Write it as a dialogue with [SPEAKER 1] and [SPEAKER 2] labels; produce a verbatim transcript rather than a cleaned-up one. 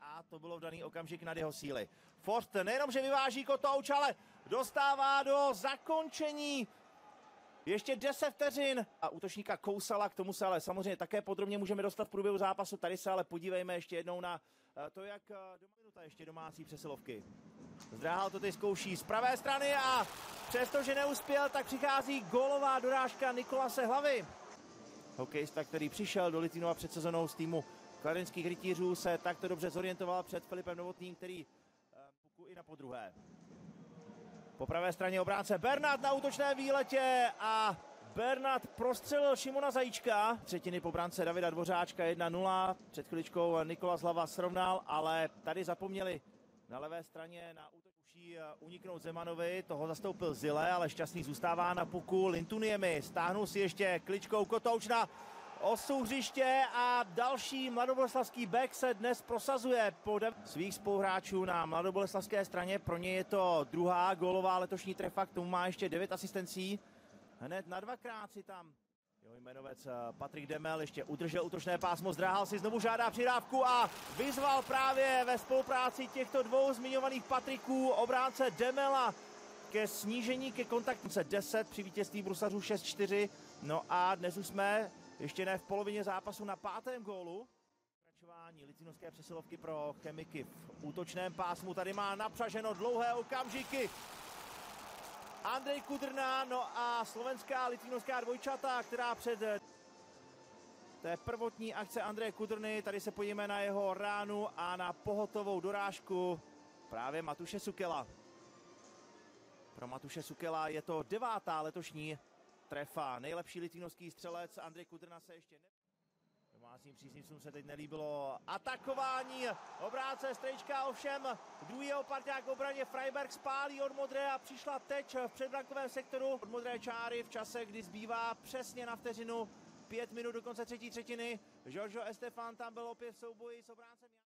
[SPEAKER 1] a to bylo v daný okamžik nad jeho síly. Forst nejenom, že vyváží kotouč, ale dostává do zakončení ještě deset vteřin a útočníka Kousala, k tomu se ale samozřejmě také podrobně můžeme dostat v průběhu zápasu. Tady se ale podívejme ještě jednou na to, jak doma minuta ještě domácí přesilovky. Zdráhal to teď zkouší z pravé strany a přestože neuspěl, tak přichází gólová dorážka Nikolase Hlavy. Hokejista, který přišel do Litvínova před sezónou z týmu kladenských rytířů, se takto dobře zorientoval před Filipem Novotným, který puku i na podruhé. Po pravé straně obránce Bernard na útočném výletě a Bernard prostřelil Šimona Zajíčka. Třetiny po brance Davida Dvořáčka jedna nula. Před chviličkou Nikolas Hlava srovnal, ale tady zapomněli na levé straně na útok uší uniknout Zemanovi. Toho zastoupil Zile, ale Šťastný zůstává na puku. Lintuniemi stáhnul si ještě kličkou kotouč na osu hřiště a další mladoboleslavský back se dnes prosazuje po svých spoluhráčů na mladoboleslavské straně. Pro ně je to druhá gólová letošní trefa, k tomu má ještě devět asistencí. Hned na dvakrát si tam jeho jmenovec Patrik Demel ještě udržel útočné pásmo, zdráhal si, znovu žádá přidávku a vyzval právě ve spolupráci těchto dvou zmiňovaných Patriků obránce Demela ke snížení, ke kontaktu deset při vítězství brusařů šest čtyři. No a dnes už jsme ještě ne v polovině zápasu na pátém gólu. Pokračování litvínovské přesilovky pro Chemiky v útočném pásmu. Tady má napřaženo dlouhé okamžiky Andrej Kudrna, no a slovenská litvínovská dvojčata, která před té prvotní akce Andreje Kudrny, tady se podíváme na jeho ránu a na pohotovou dorážku právě Matuše Sukela. Pro Matuše Sukela je to devátá letošní trefa. Nejlepší litvínovský střelec Andrej Kudrna se ještě ne... Domácím příznivcům se teď nelíbilo atakování obránce Strejčka, ovšem druhého parťák v obraně Freiberg spálí od modré a přišla teď v předbrankovém sektoru od modré čáry v čase, kdy zbývá přesně na vteřinu pět minut do konce třetí třetiny. Giorgio Estefan tam byl opět v souboji s obráncem.